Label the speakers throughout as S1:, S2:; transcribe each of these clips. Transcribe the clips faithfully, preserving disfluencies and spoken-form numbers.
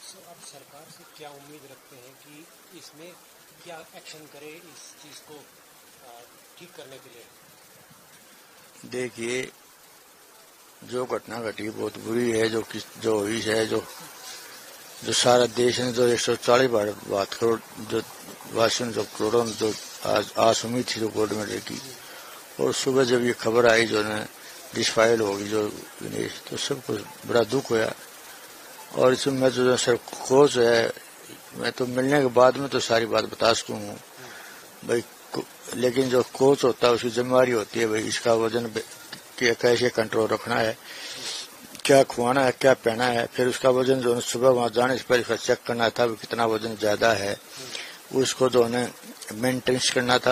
S1: आप सरकार से क्या उम्मीद रखते हैं कि इसमें क्या एक्शन करे इस चीज को ठीक करने के लिए?
S2: देखिए, जो घटना घटी बहुत बुरी है, जो किस जो हुई है, जो जो सारा देश ने जो एक सौ चालीस बात करोड़ जो वासियों जो करोड़ों जो आज आस उम्मीद थी जो गवर्नमेंट की, और सुबह जब ये खबर आई जो ने डिसफाइल होगी जो विनेश, तो सबको बड़ा दुख हुआ। और इसमें मैं जो सर कोच है, मैं तो मिलने के बाद में तो सारी बात बता सकूँ हूँ भाई, लेकिन जो कोच होता है उसकी जिम्मेवारी होती है भाई इसका वजन कैसे कंट्रोल रखना है, क्या खुआना है, क्या पहना है, फिर उसका वजन जो सुबह वहां जाने से पहले चेक करना था कितना वजन ज्यादा है, उसको जो है मेंटेनेंस करना था।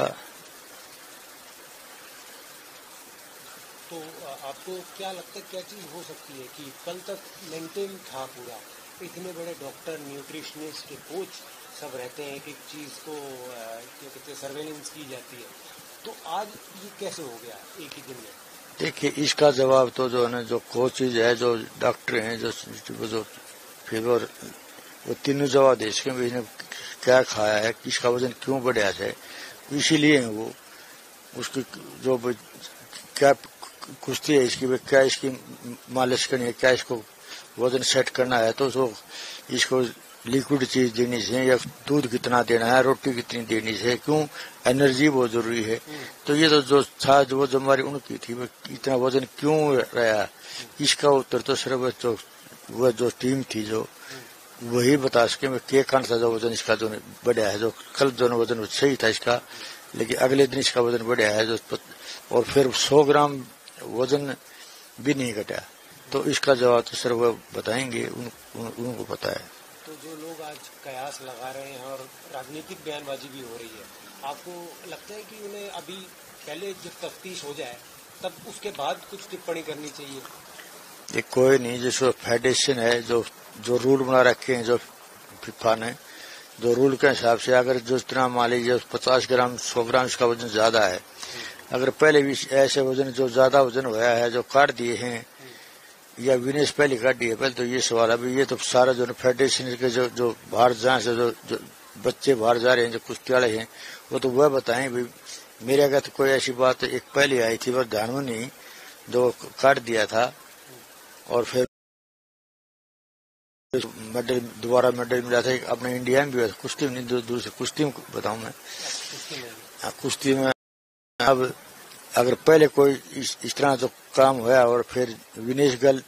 S1: तो आपको क्या लगता है क्या चीज हो सकती है कि कल तक मेंटेन था पूरा, इतने बड़े डॉक्टर, न्यूट्रिशनिस्ट, कोच सब रहते हैं कि चीज को क्या कहते हैं सर्वेलेंस की जाती है, तो आज ये कैसे हो गया एक ही दिन में?
S2: देखिए, इसका जवाब तो जो है ना जो कोचेज है, जो डॉक्टर हैं, जो जो फीवर, वो तीनों जवाब दे सके इसने क्या खाया है, किसका वजन क्यों बढ़ा है, इसीलिए वो उसकी जो क्या कुश्ती है इसकी, क्या इसकी मालिश करनी है, क्या इसको वजन सेट करना है, तो जो इसको लिक्विड चीज देनी चाहिए या दूध कितना देना है, रोटी कितनी देनी चाहिए, क्यों एनर्जी बहुत जरूरी है। तो ये तो जो था जो वो जिम्मेवारी उनकी थी, इतना वजन क्यों रहा, इसका उत्तर तो सिर्फ जो वह जो टीम थी जो वही बता सके मैं के कारण सा जो वजन इसका जो बढ़ा है, जो कल जो वजन सही था इसका, लेकिन अगले दिन इसका वजन बढ़ा है जो, और फिर सौ ग्राम वजन भी नहीं घटा, तो इसका जवाब तो सिर्फ वो बताएंगे, उन, उन, उनको पता है।
S1: तो जो लोग आज कयास लगा रहे हैं और राजनीतिक बयानबाजी भी हो रही है, आपको लगता है कि उन्हें अभी पहले जब तफ्तीश हो जाए तब उसके बाद कुछ टिप्पणी करनी चाहिए?
S2: ये कोई नहीं, जिसको फेडरेशन है, जो जो रूल बना रखे हैं जो फिफा ने, जो रूल के हिसाब से अगर जो इतना मान लीजिए पचास ग्राम सौ ग्राम इसका वजन ज्यादा है, अगर पहले भी ऐसे वजन जो ज्यादा वजन हुआ है जो काट दिए हैं या विनेश पहले काट दिए, पहले तो ये सवाल अभी ये तो सारा जो फेडरेशन के जो जो बाहर जहाँ से जो, जो बच्चे बाहर जा रहे हैं, जो कुश्ती वाले हैं, वो तो वह बताएं भाई। मेरे अगर तो कोई ऐसी बात एक पहले आई थी पर ध्यान में नहीं, जो काट दिया था और फिर मेडल दोबारा मेडल मिला था अपने इंडिया में भी हुआ था, कुश्ती में नहीं, दूर से कुश्ती में बताऊं मैं, कुश्ती में अब अगर पहले कोई इस, इस तरह जो काम हुआ और फिर विनेश गल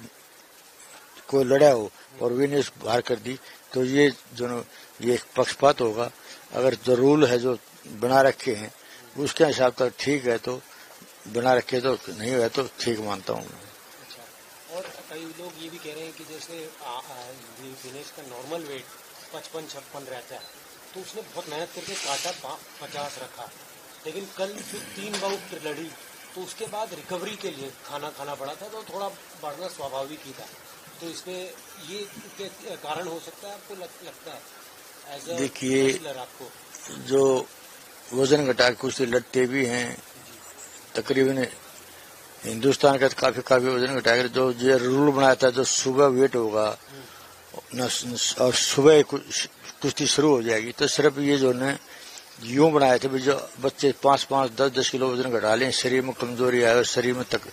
S2: को लड़ा हो और विनेश बाहर कर दी, तो ये जो ये एक पक्षपात होगा। अगर जो रूल है जो बना रखे हैं उसके हिसाब तक ठीक है, तो बना रखे, तो नहीं हुआ तो ठीक मानता हूँ।
S1: अच्छा, और कई लोग ये भी कह रहे हैं कि जैसे विनेश का नॉर्मल वेट पचपन छप्पन रहता है, तो उसने बहुत मेहनत करके काटा पचास रखा, लेकिन कल जो तीन बाउट लड़ी तो उसके बाद रिकवरी के लिए खाना खाना पड़ा था, तो थोड़ा बढ़ना स्वाभाविक ही था। तो इसमें ये कारण हो सकता है आपको लग, लगता है?
S2: देखिए, आपको जो वजन घटा कुश्ती लड़ते भी हैं, तकरीबन हिंदुस्तान का काफी काफी वजन घटा कर जो ये रूल बनाया था जो सुबह वेट होगा और सुबह कुश्ती शुरू हो जाएगी, तो सिर्फ ये जो ने यूं बनाए थे जो बच्चे पांच पांच दस दस किलो वजन घटा लें, शरीर में कमजोरी आए और शरीर में तक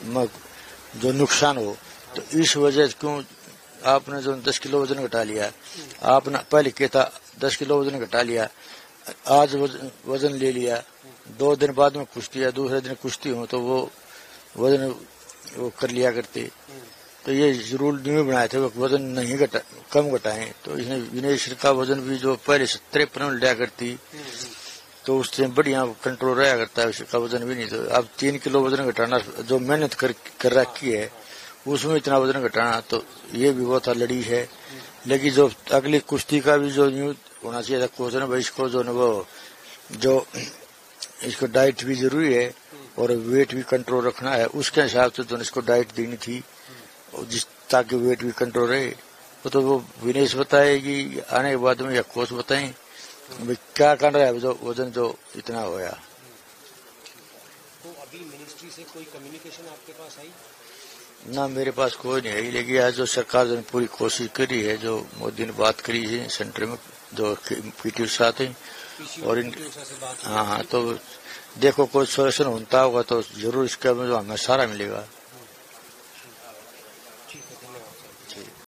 S2: जो नुकसान हो, तो इस वजह से क्यों आपने जो दस किलो वजन घटा लिया, आपने पहले किया था दस किलो वजन घटा लिया, आज वजन, वजन ले लिया, दो दिन बाद में कुश्ती या दूसरे दिन कुश्ती हो तो वो वजन वो कर लिया करते, तो ये रूल नहीं बनाए थे वजन नहीं घटा कम घटाएं। तो इसने विनेश का वजन भी जो पहले तिरपन में लिया करती तो उससे बढ़िया कंट्रोल रहा करता है, उसका वजन भी नहीं। तो अब तीन किलो वजन घटाना जो मेहनत कर कर रखी है उसमें इतना वजन घटाना, तो ये भी बहुत लड़ी है। लेकिन जो अगली कुश्ती का भी जो न्यूज होना चाहिए था कोच ने भाई, इसको जो वो जो इसको डाइट भी जरूरी है और वेट भी कंट्रोल रखना है, उसके हिसाब से जो इसको डाइट देनी थी जिस ताकि वेट भी कंट्रोल रहे, वो तो वो विनेश बताएगी आने के बाद में या कोच बताएं क्या कर रहा है जो वजन जो इतना होया।
S1: तो अभी मिनिस्ट्री से कोई कम्युनिकेशन आपके पास आई?
S2: ना मेरे पास कोई नहीं है, लेकिन आज जो सरकार ने पूरी कोशिश करी है, जो मोदी ने बात करी है सेंटर में जो पीटी उषा थे और इन हाँ हाँ तो देखो कोई सोल्यूशन होता होगा तो जरूर इसका जो हमें सारा मिलेगा।